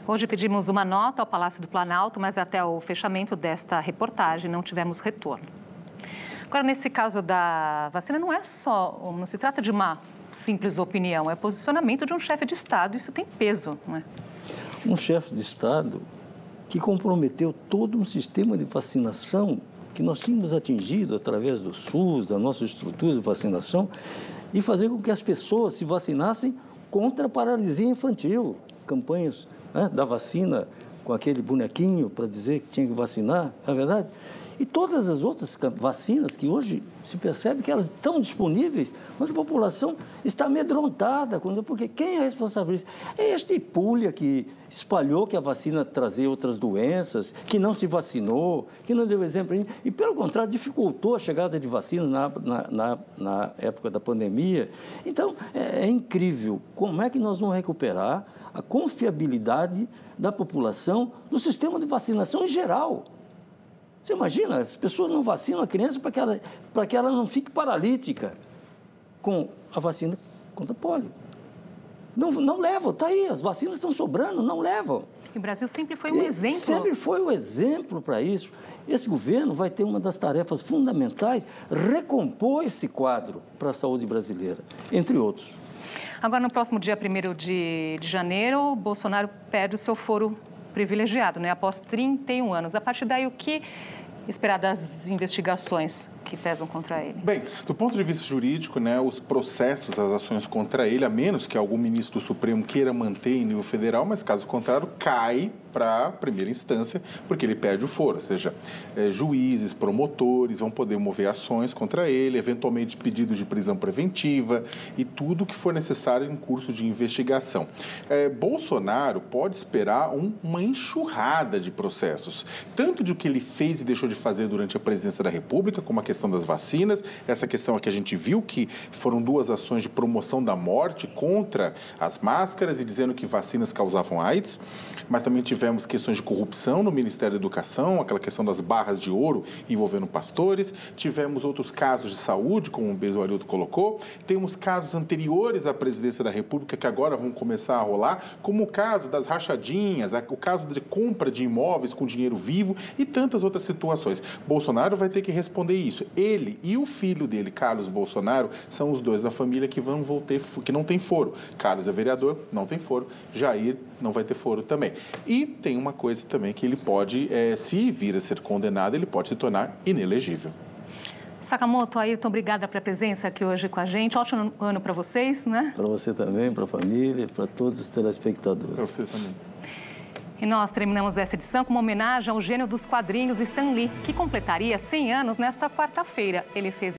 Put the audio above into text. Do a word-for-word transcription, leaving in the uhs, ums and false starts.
Hoje pedimos uma nota ao Palácio do Planalto, mas até o fechamento desta reportagem não tivemos retorno. Agora, nesse caso da vacina, não é só, não se trata de uma simples opinião, é posicionamento de um chefe de Estado, isso tem peso, não é? Um chefe de Estado que comprometeu todo um sistema de vacinação que nós tínhamos atingido através do SUS, da nossa estrutura de vacinação, e fazer com que as pessoas se vacinassem contra a paralisia infantil. Campanhas, né, da vacina com aquele bonequinho para dizer que tinha que vacinar, não é verdade? E todas as outras vacinas que hoje se percebe que elas estão disponíveis, mas a população está amedrontada, porque quem é responsável? É este pulha que espalhou que a vacina trazia outras doenças, que não se vacinou, que não deu exemplo ainda, e pelo contrário dificultou a chegada de vacinas na, na, na, na época da pandemia. Então, é, é incrível como é que nós vamos recuperar a confiabilidade da população no sistema de vacinação em geral. Você imagina, as pessoas não vacinam a criança para que ela, para que ela não fique paralítica com a vacina contra pólio. Não, não levam, está aí, as vacinas estão sobrando, não levam. E o Brasil sempre foi um e exemplo. Sempre foi um exemplo para isso. Esse governo vai ter uma das tarefas fundamentais, recompor esse quadro para a saúde brasileira, entre outros. Agora, no próximo dia primeiro de janeiro, Bolsonaro perde o seu foro privilegiado, né? Após trinta e um anos. A partir daí, o que esperar das investigações que pesam contra ele? Bem, do ponto de vista jurídico, né, os processos, as ações contra ele, a menos que algum ministro do Supremo queira manter em nível federal, mas caso contrário, cai para a primeira instância, porque ele perde o foro, ou seja, é, juízes, promotores vão poder mover ações contra ele, eventualmente pedidos de prisão preventiva e tudo que for necessário em curso de investigação. É, Bolsonaro pode esperar um, uma enxurrada de processos, tanto de o que ele fez e deixou de fazer durante a presidência da República, como a questão das vacinas, essa questão que a gente viu que foram duas ações de promoção da morte contra as máscaras e dizendo que vacinas causavam AIDS, mas também tivemos questões de corrupção no Ministério da Educação, aquela questão das barras de ouro envolvendo pastores, tivemos outros casos de saúde, como o Bezo Arildo colocou, temos casos anteriores à presidência da República que agora vão começar a rolar, como o caso das rachadinhas, o caso de compra de imóveis com dinheiro vivo e tantas outras situações. Bolsonaro vai ter que responder isso. Ele e o filho dele, Carlos Bolsonaro, são os dois da família que vão ter, que não tem foro. Carlos é vereador, não tem foro. Jair não vai ter foro também. E tem uma coisa também que ele pode, é, se vir a ser condenado, ele pode se tornar inelegível. Sakamoto, Ayrton, obrigada pela presença aqui hoje com a gente. Ótimo ano para vocês, né? Para você também, para a família, para todos os telespectadores. Para você também. E nós terminamos essa edição com uma homenagem ao gênio dos quadrinhos Stan Lee, que completaria cem anos nesta quarta-feira. Ele fez